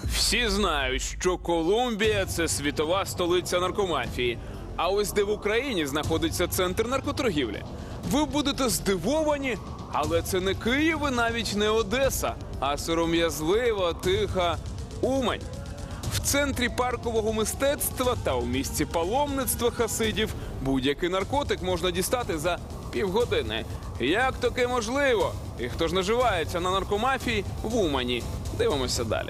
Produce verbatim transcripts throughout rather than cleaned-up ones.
Всі знають, що Колумбія – це світова столиця наркомафії. А ось де в Україні знаходиться центр наркоторгівлі. Ви будете здивовані, але це не Київ і навіть не Одеса, а сором'язлива, тиха Умань. В центрі паркового мистецтва та у місці паломництва хасидів будь-який наркотик можна дістати за півгодини. Як таке можливо? І хто ж наживається на наркомафії в Умані? Дивимося далі.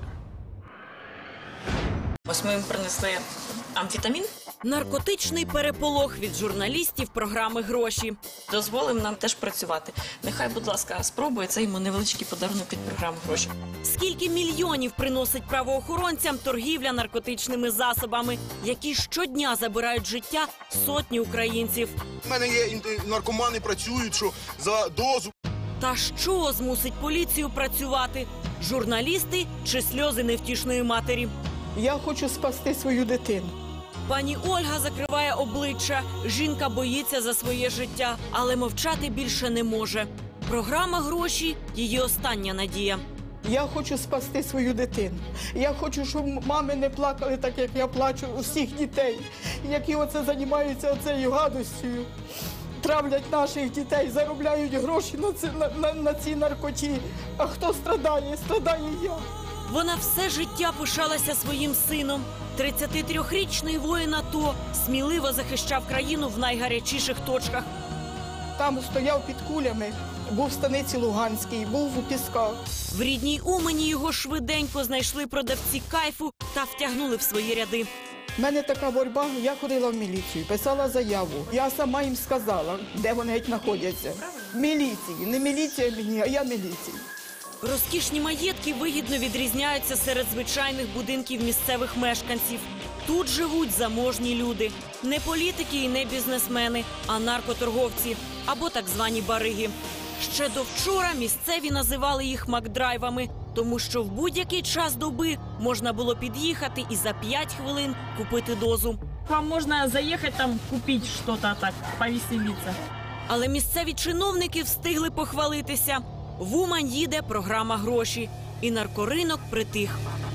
Ось ми їм принесли амфетамін. Наркотичний переполох від журналістів програми «Гроші». Дозволимо нам теж працювати. Нехай, будь ласка, спробує, це йому невеличкий подарунок від програми «Гроші». Скільки мільйонів приносить правоохоронцям торгівля наркотичними засобами, які щодня забирають життя сотні українців. У мене є наркомани, працюють, що за дозу. Та що змусить поліцію працювати? Журналісти чи сльози невтішної матері? Я хочу спасти свою дитину. Пані Ольга закриває обличчя. Жінка боїться за своє життя, але мовчати більше не може. Програма «Гроші» – її остання надія. Я хочу спасти свою дитину. Я хочу, щоб мами не плакали так, як я плачу усіх дітей, які оце займаються оцею гадостю. Травлять наших дітей, заробляють гроші на, ці, на, на, на цій наркоті. А хто страдає? Страдає я. Вона все життя пишалася своїм сином. тридцятитрирічний воїн АТО сміливо захищав країну в найгарячіших точках. Там стояв під кулями, був в станиці Луганській, був у Пісках. В рідній Умані його швиденько знайшли продавці кайфу та втягнули в свої ряди. У мене така боротьба, я ходила в міліцію, писала заяву. Я сама їм сказала, де вони геть знаходяться. Міліції, не міліція мені, а я міліція. Розкішні маєтки вигідно відрізняються серед звичайних будинків місцевих мешканців. Тут живуть заможні люди. Не політики і не бізнесмени, а наркоторговці або так звані бариги. Ще до вчора місцеві називали їх макдрайвами, тому що в будь-який час доби можна було під'їхати і за п'ять хвилин купити дозу. Вам можна заїхати там, купити щось так, повеселитися. Але місцеві чиновники встигли похвалитися. В Умань їде програма «Гроші» і наркоринок притих.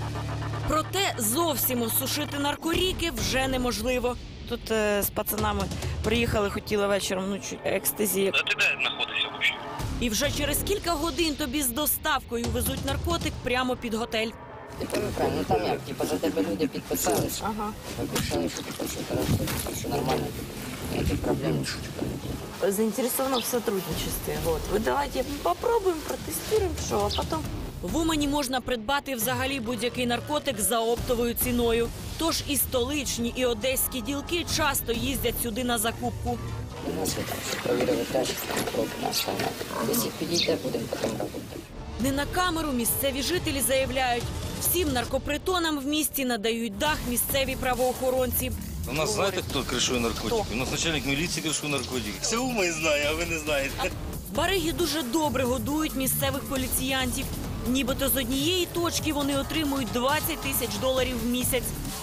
Проте зовсім осушити наркоріки вже неможливо. Тут е, з пацанами приїхали, хотіли вечором, ну, чуть екстазії. А ти де знаходишся взагалі? І вже через кілька годин тобі з доставкою везуть наркотик прямо під готель. Ну там як, типу, за тебе люди підписались. Ага. Обіцяли, що типу, що хорошо, що нормально. Ніяких проблем. Заинтересована в сотрудничестве. Вот. Вы давайте попробуем, протестируем, что, а потом... В Умані можна придбати взагалі будь-який наркотик за оптовою ціною. Тож і столичні, і одеські ділки часто їздять сюди на закупку. У нас там, що провірили теж, проби нас там. Якщо підійде, будемо потім робити. Не на камеру місцеві жителі заявляють, всім наркопритонам в місті надають дах місцеві правоохоронці. У нас знаєте, хто кришує наркотики? У нас начальник міліції кришує наркотики. Все Умань знає, а ви не знаєте. Бариги дуже добре годують місцевих поліціянтів. Нібито з однієї точки вони отримують двадцять тисяч доларів в місяць.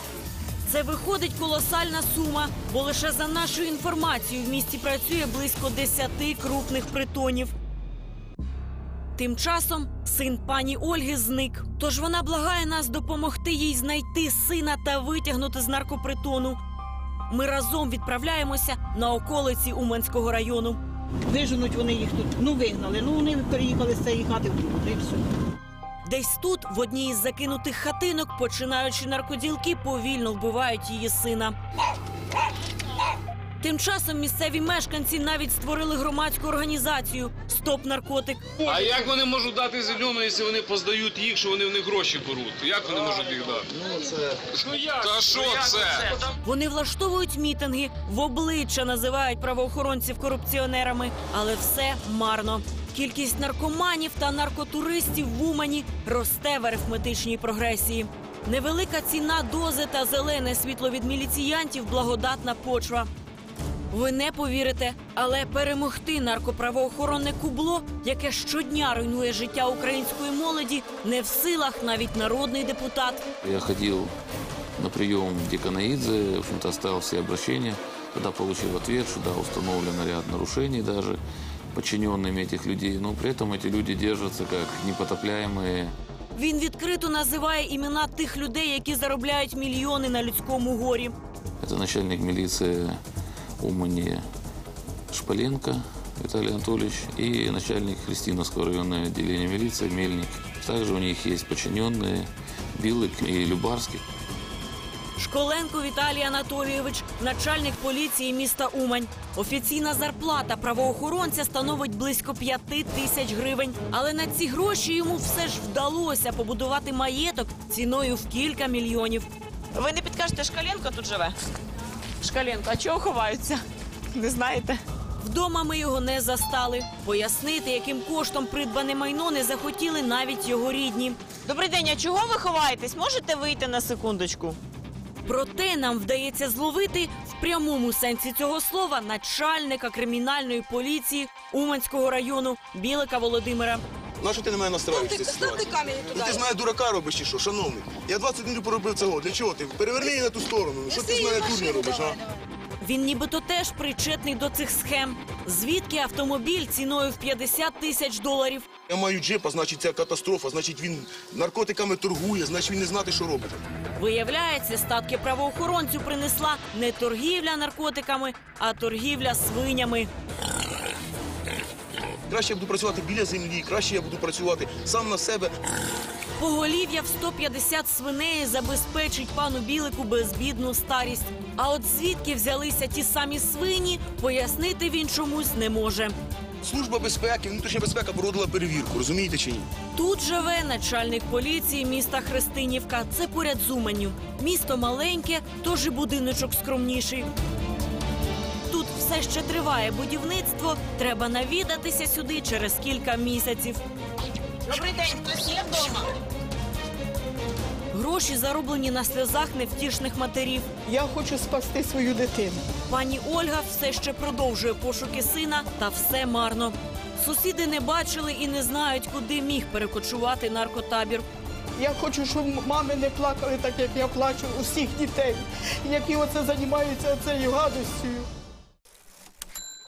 Це виходить колосальна сума, бо лише за нашою інформацією в місті працює близько десяти крупних притонів. Тим часом син пані Ольги зник. Тож вона благає нас допомогти їй знайти сина та витягнути з наркопритону. Ми разом відправляємося на околиці Уманського району. Виженуть вони їх тут, ну вигнали, ну вони переїхали з цієї хати в другу, і все. Десь тут, в одній із закинутих хатинок, починаючи наркоділки, повільно вбивають її сина. Тим часом місцеві мешканці навіть створили громадську організацію «Стоп наркотик». А як вони можуть дати зелену, якщо вони поздають їх, що вони в них гроші беруть? Як вони можуть їх дати? Ну, це... Та що це? Вони влаштовують мітинги, в обличчя називають правоохоронців корупціонерами, але все марно. Кількість наркоманів та наркотуристів в Умані росте в арифметичній прогресії. Невелика ціна дози та зелене світло від міліціянтів – благодатна почва. Ви не повірите, але перемогти наркоправоохоронне кубло, яке щодня руйнує життя української молоді, не в силах навіть народний депутат. Я ходив на прийом Деканаидзе, в общем-то, оставил все обращения. Тогда получил ответ, что да, установлен ряд нарушений даже подчиненными этих людей, но при этом эти люди держатся как непотопляемые Він відкрито називає імена тих людей, які заробляють мільйони на людському горі. Это начальник милиции Умани Шпаленко Виталий Анатольевич и начальник Христиновского районного отделения милиции Мельник. Также у них есть подчиненные Билык и Любарский. Школенко Віталій Анатолійович, начальник поліції міста Умань. Офіційна зарплата правоохоронця становить близько п'яти тисяч гривень. Але на ці гроші йому все ж вдалося побудувати маєток ціною в кілька мільйонів. Ви не підкажете, Шкаленко тут живе? Шкаленко, а чого ховаються? Не знаєте? Вдома ми його не застали. Пояснити, яким коштом придбане майно, не захотіли навіть його рідні. Добрий день, а чого ви ховаєтесь? Можете вийти на секундочку? Проте нам вдається зловити в прямому сенсі цього слова начальника кримінальної поліції Уманського району Білика Володимира. Нащо ти на мене настраюєшся? Ну ти ж мене дурака робиш чи що, шановний? Я двадцять днів поробив цього. Для чого ти? Переверни її на ту сторону. Ну, що ти з мене дурня робиш, а? Він нібито теж причетний до цих схем. Звідки автомобіль ціною в п'ятдесят тисяч доларів? Я маю джипа, значить це катастрофа, значить він наркотиками торгує, значить він не знати, що робить. Виявляється, статки правоохоронцю принесла не торгівля наркотиками, а торгівля свинями. Краще я буду працювати біля землі, краще я буду працювати сам на себе. Поголів'я в сто п'ятдесят свиней забезпечить пану Білику безбідну старість. А от звідки взялися ті самі свині, пояснити він чомусь не може. Служба безпеки, внутрішня безпека проводила перевірку, розумієте чи ні? Тут живе начальник поліції міста Христинівка. Це поряд з Уманню. Місто маленьке, тож і будиночок скромніший. Тут все ще триває будівництво. Треба навідатися сюди через кілька місяців. Добрий день, хтось є вдома? Гроші зароблені на сльозах невтішних матерів. Я хочу спасти свою дитину. Пані Ольга все ще продовжує пошуки сина, та все марно. Сусіди не бачили і не знають, куди міг перекочувати наркотабір. Я хочу, щоб мами не плакали так, як я плачу, усіх дітей, які оце займаються цією гадостю.